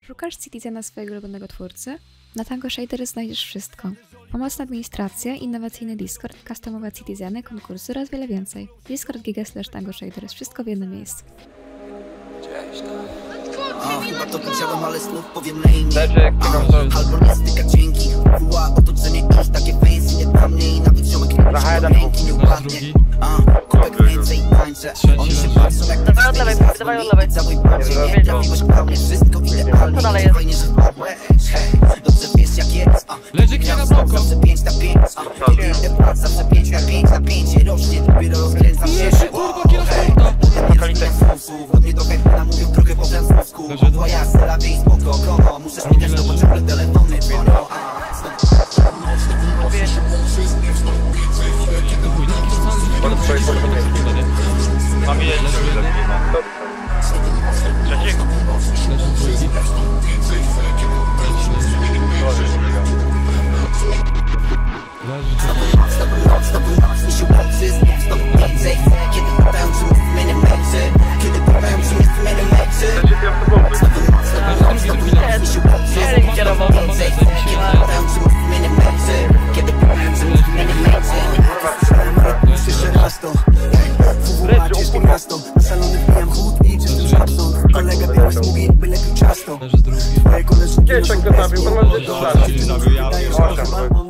Szukasz Citizena swojego ulubionego twórcy? Na Tango Shader znajdziesz wszystko. Pomocna administracja, innowacyjny Discord, customowe Citizeny, konkursy oraz wiele więcej. Discord Giga/Tango Shader jest wszystko w jednym miejscu. Cześć. Chyba to widziałem, ale znów powiem na imię. Albo nie styka dzięki. Była otoczenie już takie face, nie dla mnie i nawet ziomek nie ręki nie upadnie. Kubek więcej tańczę. Oni się patrzą jak dawaj od lewej, dawaj od lewej. Całej prawdzie nie trafiłeś dla mnie wszystko idealnie. Co dalej jest? Fajnie, że wpadłeś. Dobrze wiesz jak jest. Leży kwiata bloko. Zawsze 5 na 5. Idę płat, zawsze 5 na 5. Napięcie rośnie, dopiero rozkręcam się. Kurwa, kiela sporta. Do mnie do hejtmana mówią trochę po francusku. Bo ja stelawię i spoko, kogo. Muszę śmigać, no bo ciągle telefony dzwonią. Mam jeździć trzeciego. Kolega białe smugi, byle tu ciasto. Twoje koleżanki Kieszek zostawił, to może być